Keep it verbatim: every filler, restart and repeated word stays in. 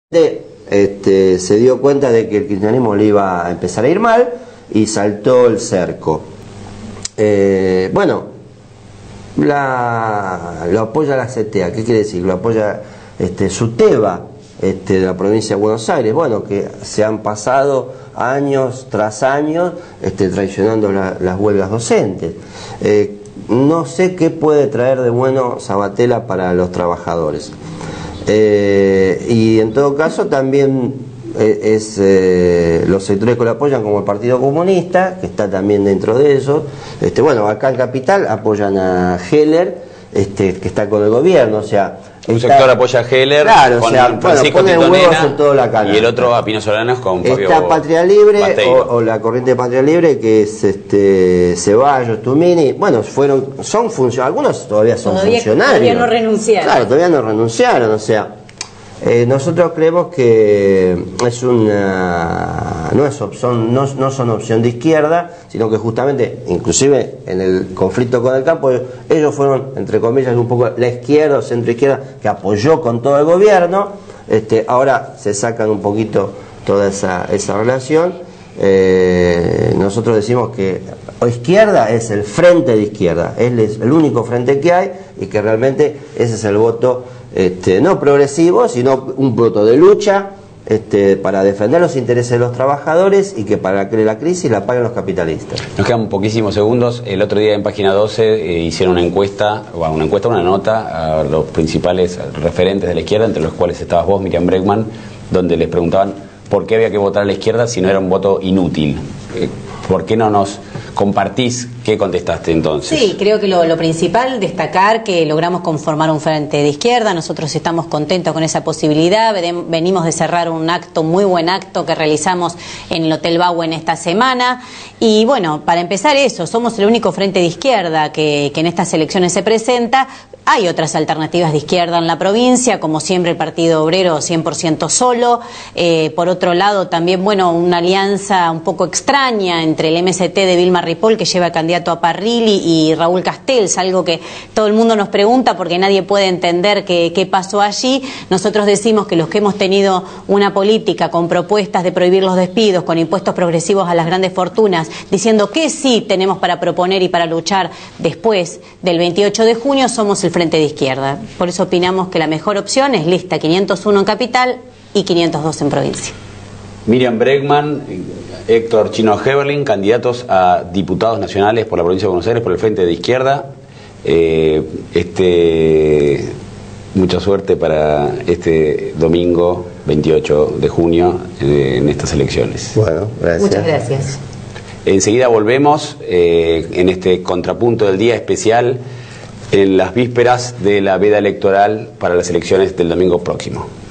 Este, se dio cuenta de que el kirchnerismo le iba a empezar a ir mal y saltó el cerco. Eh, bueno, la, lo apoya la C T A. ¿Qué quiere decir? Lo apoya este, SUTEBA este, de la provincia de Buenos Aires. Bueno, que se han pasado años tras años este, traicionando la, las huelgas docentes. Eh, no sé qué puede traer de bueno Sabatella para los trabajadores. Eh, y en todo caso también eh, es eh, los sectores que lo apoyan, como el Partido Comunista, que está también dentro de eso. Este, bueno, acá en Capital apoyan a Heller, este, que está con el gobierno, o sea, un está, sector apoya a Heller, claro, con o sea, Francisco bueno, ponen huevos en toda la canasta. Y el otro a Pino Solanas con Fabio está Patria Libre o, o la corriente de Patria Libre, que es este Ceballos, Tumini. Bueno, fueron, son funcionarios, algunos todavía son todavía, funcionarios. Todavía no renunciaron. Claro, todavía no renunciaron, o sea, eh, nosotros creemos que es una no es opción, no, no son opción de izquierda, sino que justamente, inclusive en el conflicto con el campo, ellos fueron, entre comillas, un poco la izquierda o centro izquierda que apoyó con todo el gobierno. Este, ahora se sacan un poquito toda esa, esa relación. Eh, nosotros decimos que izquierda es el frente de izquierda, es el único frente que hay, y que realmente ese es el voto este, no progresivo, sino un voto de lucha este, para defender los intereses de los trabajadores y que para que la crisis la paguen los capitalistas. Nos quedan poquísimos segundos. El otro día en Página doce eh, hicieron una encuesta, bueno, una encuesta, una nota a los principales referentes de la izquierda, entre los cuales estabas vos, Miriam Bregman, donde les preguntaban por qué había que votar a la izquierda si no era un voto inútil. Eh, ¿Por qué no nos compartís qué contestaste entonces? Sí, creo que lo, lo principal, destacar que logramos conformar un frente de izquierda. Nosotros estamos contentos con esa posibilidad. Venimos de cerrar un acto, muy buen acto que realizamos en el Hotel Bauen esta semana. Y bueno, para empezar eso, somos el único frente de izquierda que, que en estas elecciones se presenta. Hay otras alternativas de izquierda en la provincia, como siempre el Partido Obrero cien por ciento solo. Eh, por otro lado, también, bueno, una alianza un poco extraña entre el M S T de Vilma Ripoll, que lleva candidato a Parrilli, y Raúl Castells, algo que todo el mundo nos pregunta porque nadie puede entender qué, qué pasó allí. Nosotros decimos que los que hemos tenido una política con propuestas de prohibir los despidos, con impuestos progresivos a las grandes fortunas, diciendo que sí tenemos para proponer y para luchar después del veintiocho de junio, somos el frente de izquierda. Por eso opinamos que la mejor opción es lista quinientos uno en capital y quinientos dos en provincia. Miriam Bregman, Héctor Chino Heberlin, candidatos a diputados nacionales por la provincia de Buenos Aires por el frente de izquierda. Eh, este, mucha suerte para este domingo veintiocho de junio eh, en estas elecciones. Bueno, gracias. Muchas gracias. Enseguida volvemos eh, en este contrapunto del día especial en las vísperas de la veda electoral para las elecciones del domingo próximo.